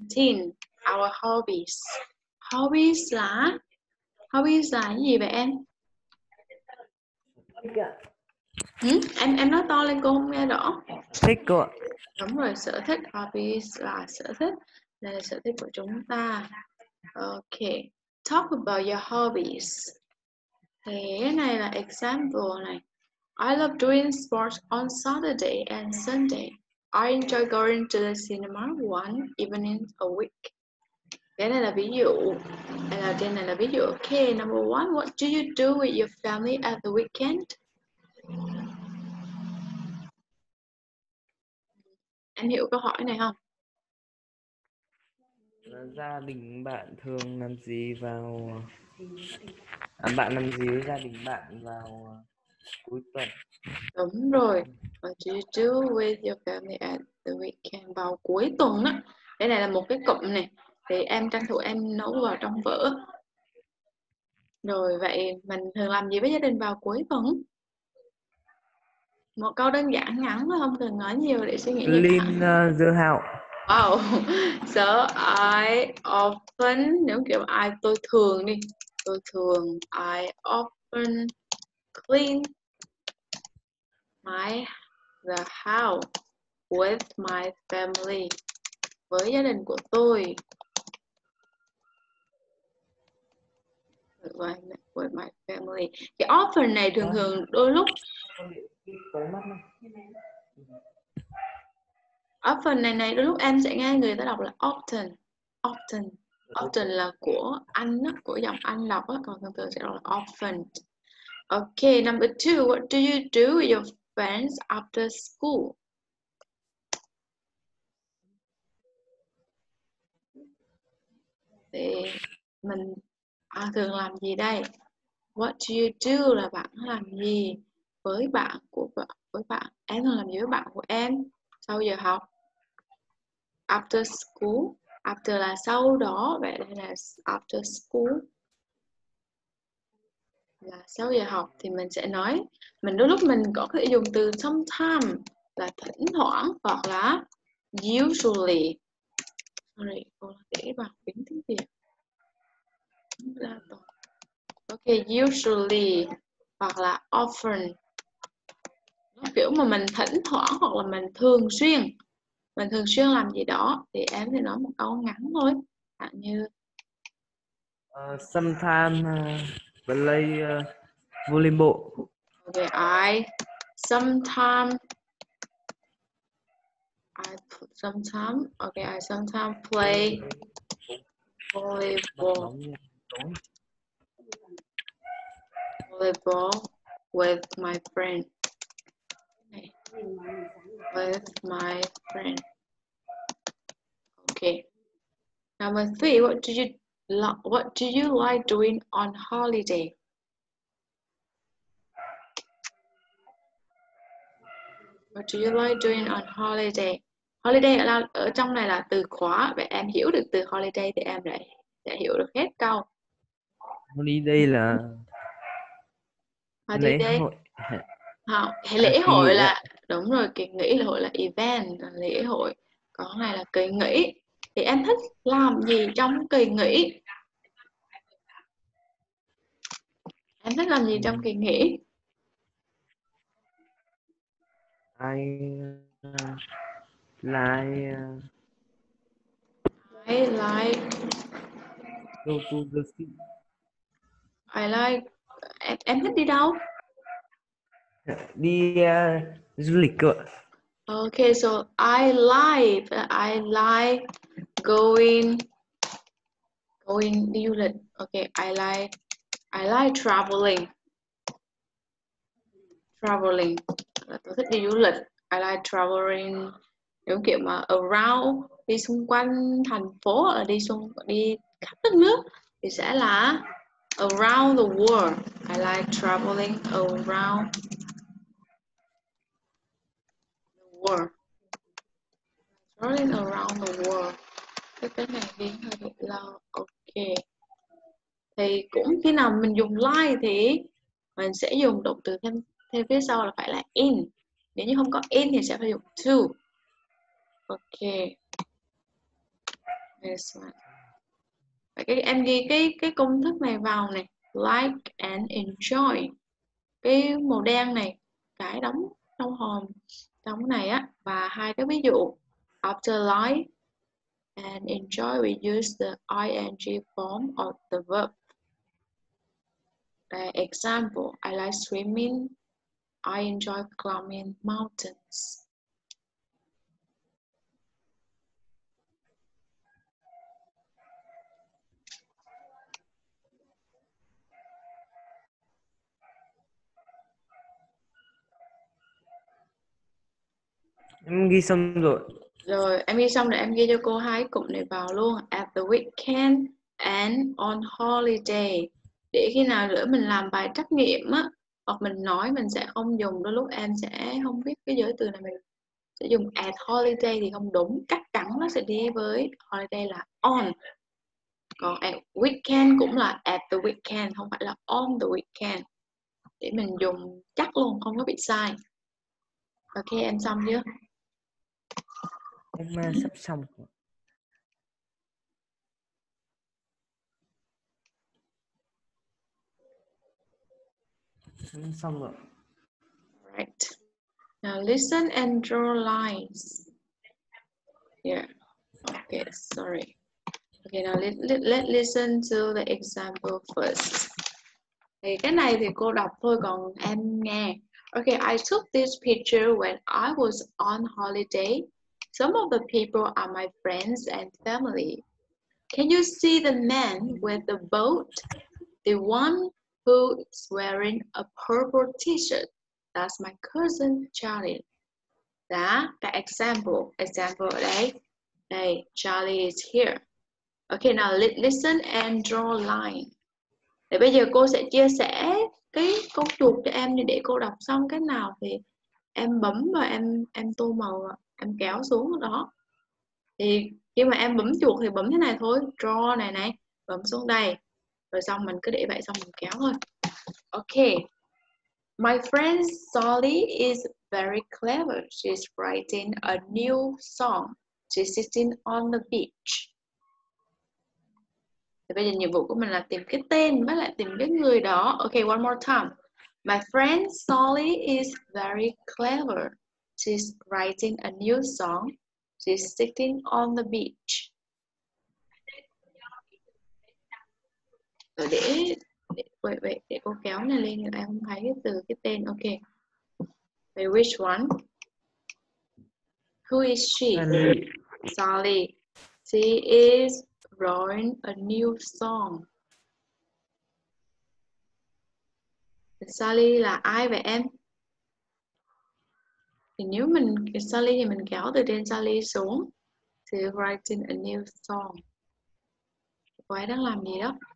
17. Our hobbies. Hobbies là cái gì vậy em? Em nói to lên cô không nghe rõ. Thích cô ạ. Đúng rồi, sở thích. Hobbies là sở thích. Đây là sở thích của chúng ta. Ok. Talk about your hobbies. Thế cái này là example này. I love doing sports on Saturday and Sunday. I enjoy going to the cinema one evening a week. Cái này là ví dụ. Trên này là ví dụ. Ok, number one. What do you do with your family at the weekend? Em hiểu câu hỏi này không? Gia đình bạn thường làm gì vào bạn làm gì với gia đình bạn vào cuối tuần? Đúng rồi. What do you do with your family at the weekend? Vào cuối tuần á. Đây này là một cái cụm này. Thì em tranh thủ em nấu vào trong vở. Rồi vậy mình thường làm gì với gia đình vào cuối tuần? Một câu đơn giản ngắn thôi, không cần nói nhiều để suy nghĩ nhiều. Clean the house. Wow. So I often, nếu kiểu tôi thường đi. Tôi thường, I often clean the house with my family. Với gia đình của tôi. With my family. Cái often này thường thường đôi lúc often này đôi lúc em sẽ nghe người ta đọc là often. Often là của Anh đó, của giọng Anh đọc đó, còn thường thường sẽ đọc là often. Okay, number 2, what do you do with your friends after school? Thì mình thường làm gì đây? What do you do là bạn làm gì với bạn của bạn? Em thường làm gì với bạn của em sau giờ học? After school. After là sau đó, vậy đây là after school. Là sau giờ học thì mình sẽ nói, đôi lúc mình có thể dùng từ sometimes là thỉnh thoảng, hoặc là usually. Sorry, cô để vào tiếng tiếng Việt. Ok, usually hoặc là often. Kiểu mà mình thỉnh thoảng hoặc là mình thường xuyên làm gì đó thì em thì nói một câu ngắn thôi, chẳng như Sometimes play volleyball. okay, I sometimes play volleyball with my friend. Okay. Number 3, what do you like doing on holiday? What do you like doing on holiday? Holiday ở trong này là từ khóa, vậy em hiểu được từ holiday thì em lại sẽ hiểu được hết câu. Holiday là lễ hội. Không, lễ Kỳ hội nghỉ là ạ. đúng rồi, kỳ nghỉ, lễ hội là event, lễ hội. Còn này là kỳ nghỉ. Thì em thích làm gì trong kỳ nghỉ? Em thích làm gì trong kỳ nghỉ? I like go to the sea. em thích đi đâu? Đi du lịch cơ ạ. Okay, so I like going đi du lịch. Okay, I like traveling. Là tôi thích đi du lịch. I like traveling, những kiểu mà around, đi xung quanh thành phố, hoặc là đi khắp đất nước thì sẽ là around the world. I like traveling around the world. Traveling around the world. Cái này ghi hơi bị lâu. Ok. Thì cũng khi nào mình dùng like thì mình sẽ dùng động từ thêm phía sau là phải là in. Nếu như không có in thì sẽ phải dùng to. Ok. This one. Vậy em ghi cái công thức này vào này, like and enjoy. Cái màu đen này, cái đóng trong hòm trong này á, và hai cái ví dụ. After like and enjoy, we use the ing form of the verb. Example, I like swimming. I enjoy climbing mountains. Em ghi xong rồi. Rồi, em ghi xong rồi em ghi cho cô hai cụm này vào luôn. At the weekend and on holiday. Để khi nào nữa mình làm bài trắc nghiệm á, hoặc mình nói mình sẽ không dùng, đôi lúc em sẽ không biết cái giới từ này, mình sẽ dùng at holiday thì không đúng. Chắc chắn nó sẽ đi với holiday là on. Còn at weekend cũng là at the weekend, không phải là on the weekend. Để mình dùng chắc luôn, không có bị sai. Ok, em xong chưa? Em sắp xong rồi. Em xong rồi. Right. Now listen and draw lines. Yeah. Okay, sorry. Okay, now let's listen to the example first. Thì cái này thì cô đọc thôi, còn em nghe. Okay, I took this picture when I was on holiday. Some of the people are my friends and family. Can you see the man with the boat? The one who is wearing a purple t-shirt. That's my cousin Charlie. Đó, cái example ở đây. Đây, Charlie is here. Okay, now listen and draw line. Để bây giờ cô sẽ chia sẻ cái con chuột cho em để cô đọc xong cái nào thì em bấm và em tô màu, em kéo xuống đó. Thì khi mà em bấm chuột thì bấm thế này thôi, draw này, bấm xuống đây. Rồi xong mình cứ để vậy, xong mình kéo thôi. Okay. My friend Sally is very clever. She's writing a new song. She's sitting on the beach. Thì bây giờ nhiệm vụ của mình là tìm cái tên với lại tìm cái người đó. Okay, one more time. My friend Sally is very clever. She's writing a new song. She's sitting on the beach. Rồi để cô kéo này lên, người ta không thấy cái từ cái tên. Okay. Wait, which one? Who is she? Sally. She is writing a new song. Sally là ai vậy em? Thì nếu mình Sally thì mình kéo từ trên Sally xuống. She's writing a new song. Cô ấy đang làm gì đó?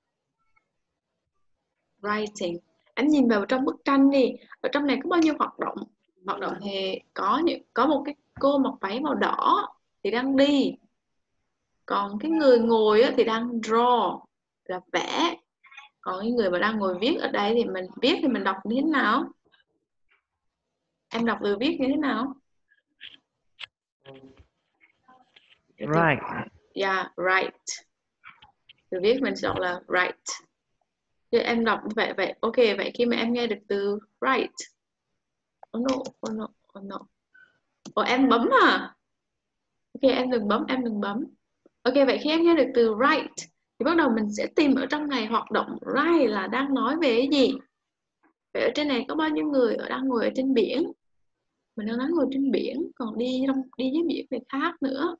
Writing. Em nhìn vào trong bức tranh đi. Ở trong này có bao nhiêu hoạt động? Hoạt động thì có một cái cô mặc váy màu đỏ thì đang đi. Còn cái người ngồi thì đang draw, là vẽ. Còn cái người mà đang ngồi viết ở đây thì mình viết thì mình đọc như thế nào? Em đọc từ viết như thế nào? Right. Yeah, right. Từ viết mình đọc là right. Thì em đọc vậy. Ok, vậy khi mà em nghe được từ right. Oh no. Em bấm à? Ok, em đừng bấm. Ok, vậy khi em nghe được từ right thì bắt đầu mình sẽ tìm ở trong này hoạt động right là đang nói về cái gì. Vậy ở trên này có bao nhiêu người đang ngồi ở trên biển? Mình đang nói ngồi trên biển, còn đi dưới biển thì khác nữa.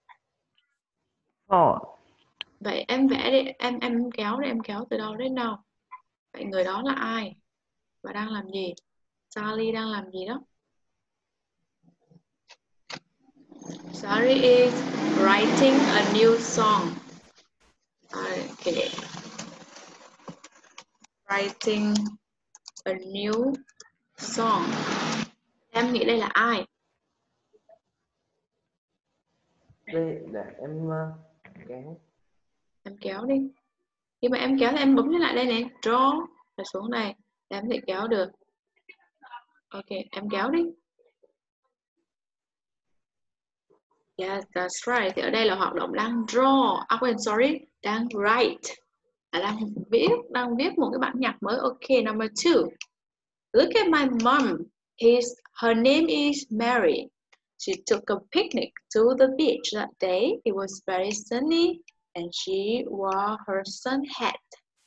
Vậy em vẽ đi, em kéo đi, em kéo từ đâu đến đâu? Vậy người đó là ai? Và đang làm gì? Sally đang làm gì đó? Sally is writing a new song. Okay. Writing a new song. Em nghĩ đây là ai? Đây để em kéo. Em kéo đi. Khi mà em kéo thì em bấm lại đây nè, draw là xuống này, em có thể kéo được. Ok, em kéo đi. Yes, that's right. Thì ở đây là hoạt động đang draw. Sorry, đang write. Đang viết một cái bản nhạc mới. Okay, number 2. Look at my mom. Her name is Mary. She took a picnic to the beach that day. It was very sunny and she wore her sun hat.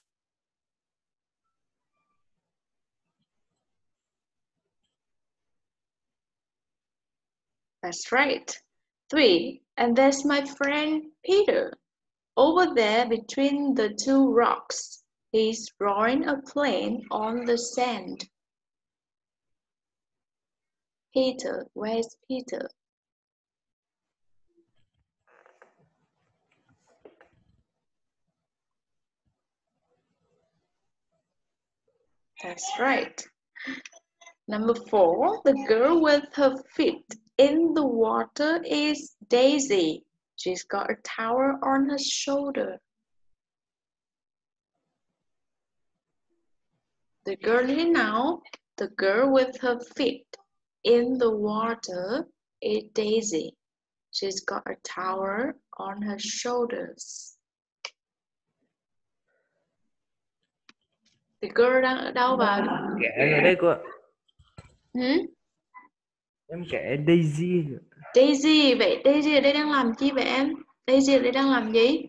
That's right. 3. And there's my friend Peter. Over there between the two rocks. He's drawing a plane on the sand. Peter, where's Peter? That's right. Number 4, the girl with her feet in the water is Daisy. She's got a towel on her shoulder. The girl here now, the girl with her feet in the water is Daisy. She's got a towel on her shoulders. The girl đang ở đâu và Kẻ ở đây cô ạ. Em kẻ Daisy. Daisy, vậy Daisy ở đây đang làm chi vậy em? Daisy ở đây đang làm gì?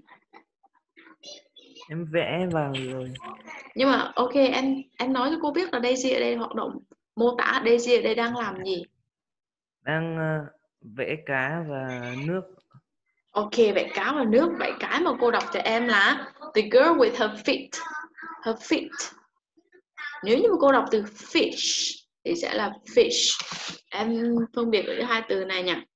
Em vẽ vào rồi. Nhưng mà ok, em nói cho cô biết là Daisy ở đây hoạt động, mô tả Daisy ở đây đang làm gì? Đang vẽ cá và nước. Ok, vẽ cá và nước. Vậy cái mà cô đọc cho em là the girl with her feet. Her feet. Nếu như mà cô đọc từ fish thì sẽ là fish. Em phân biệt giữa hai từ này nha.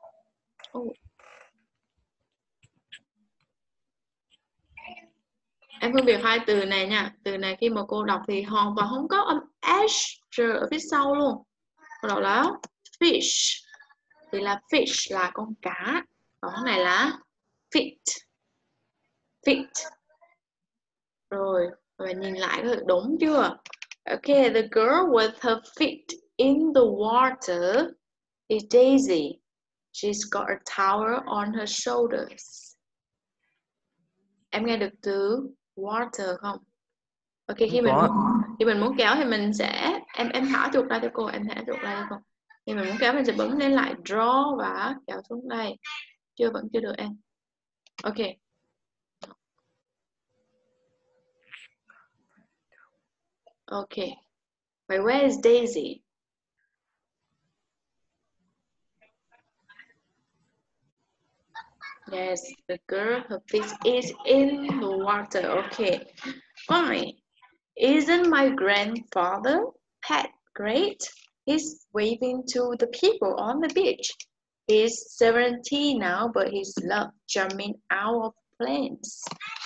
Em phân biệt hai từ này nha. Từ này khi mà cô đọc thì hoàn toàn không có âm s ở phía sau luôn. Cô đọc là fish thì là fish là con cá. Còn cái này là feet. Feet. Rồi, và nhìn lại có đúng chưa? Okay, the girl with her feet in the water is Daisy. She's got a towel on her shoulders. Em nghe được từ water không? Ok, khi mình muốn kéo thì mình sẽ em thả chuột ra cho cô, em thả chuột ra cho cô. Khi mình muốn kéo mình sẽ bấm lên lại draw và kéo xuống đây. Vẫn chưa được em. Ok. Okay. But where is Daisy? Yes, the girl, her feet is in the water. Okay. Fine. Isn't my grandfather Pat great? He's waving to the people on the beach. He's 70 now, but he's loved jumping out of planes.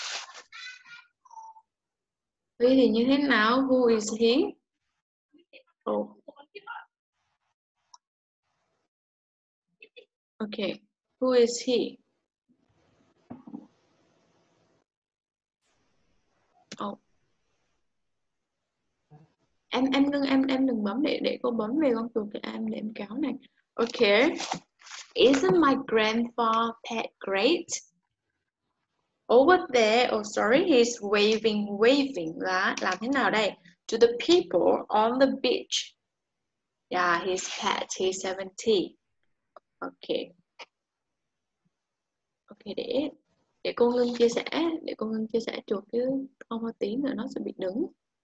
Vậy thì như thế nào? Who is he? Oh. Okay. Who is he? Oh. Em đừng bấm để cô bấm về con chuột cho em để em kéo này. Okay. Isn't my grandpa Pat great? Over there, oh sorry, he's waving là làm thế nào đây? To the people on the beach. Yeah, he's Pat, he's 70. Okay. Ok, để cô Ngân chia sẻ chuột chứ không có tí nữa nó sẽ bị đứng.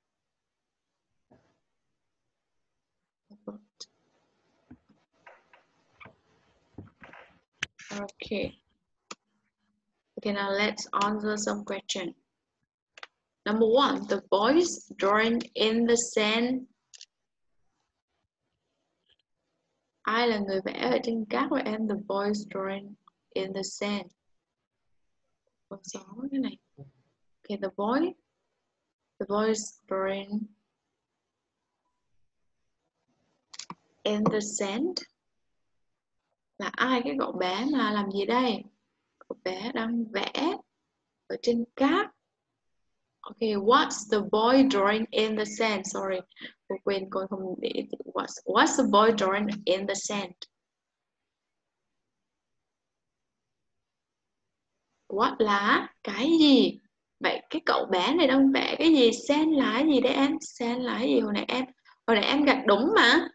Okay. Okay, now let's answer some question. Number 1, the boys drawing in the sand. Ai là người vẽ ở trên cát của em? The boys drawing in the sand. Con số cái này. Okay, the boys drawing in the sand. Là ai cái cậu bé mà làm gì đây? Cậu bé đang vẽ ở trên cát. Okay, what's the boy drawing in the sand? Sorry, cô quên con không để what's the boy drawing in the sand? What là cái gì? Vậy cái cậu bé này đang vẽ cái gì? Sand là cái gì đấy em? Sand là cái gì? Hồi nãy em gạch đúng mà.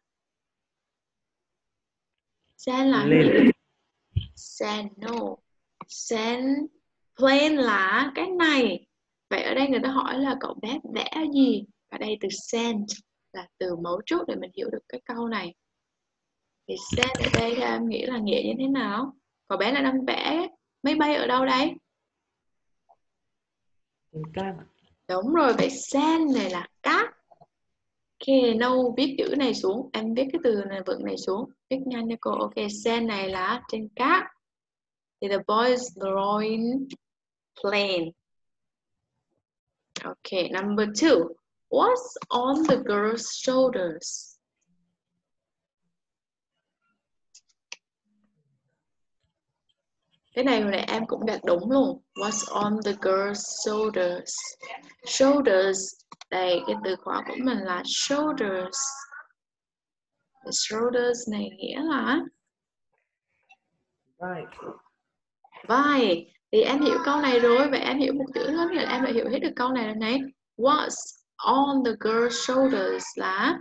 Sand là cái gì? Sand, no. Sand plane là cái này. Vậy ở đây người ta hỏi là cậu bé vẽ gì? Ở đây từ sand là từ mấu chốt để mình hiểu được cái câu này. Thì sand ở đây thì em nghĩ là nghĩa như thế nào? Cậu bé là đang vẽ máy bay ở đâu đây? Trên cát. Đúng rồi, vậy sand này là cát. Ok, no, viết chữ này xuống. Em viết cái từ này, vựng này xuống. Viết nhanh cho cô. Ok, sand này là trên cát. Thì the boy is drawing plane. Okay, number 2. What's on the girl's shoulders? Cái này hồi nãy em cũng đặt đúng luôn. What's on the girl's shoulders? Shoulders. Đây, cái từ khóa của mình là shoulders. The shoulders này nghĩa là Vai. vai. Thì em hiểu câu này rồi. Vậy em hiểu một chữ thôi thì em đã hiểu hết được câu này rồi này. What's on the girl's shoulders là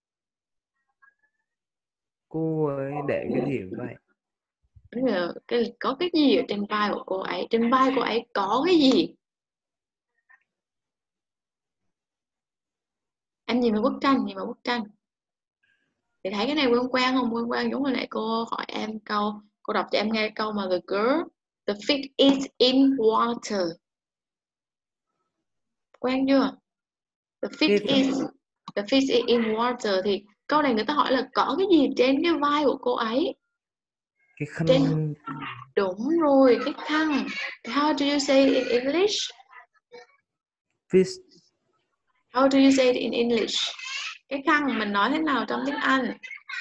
Cô ấy để cái gì ở vai? có cái gì ở trên vai của cô ấy? Trên vai cô ấy có cái gì? Em nhìn vào bức tranh, thì thấy cái này quen quen không? Quen quen giống hồi nãy cô hỏi em câu, cô đọc cho em nghe câu mà the fish is in water. Quen chưa? The fish is in water. Thì câu này người ta hỏi là có cái gì trên cái vai của cô ấy? Cái khăn. Đúng rồi, cái khăn. How do you say it in English? Fish. How do you say it in English? Cái khăn mình nói thế nào trong tiếng Anh?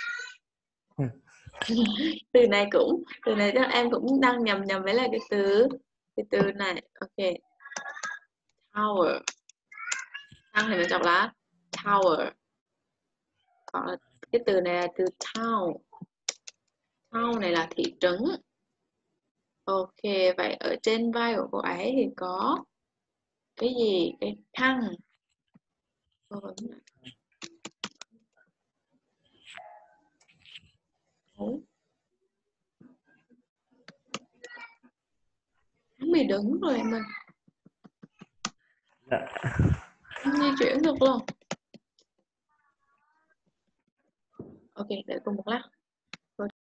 Từ này chắc em cũng đang nhầm với lại cái từ này. Ok, tower. Khăn thì mình đọc là tower. Còn cái từ này là từ town. Town này là thị trấn. Ok, vậy ở trên vai của cô ấy thì có cái gì? Cái khăn. Hắn bị đứng rồi em ơi. Dạ. Không di chuyển được luôn. Ok, đợi cô một lát.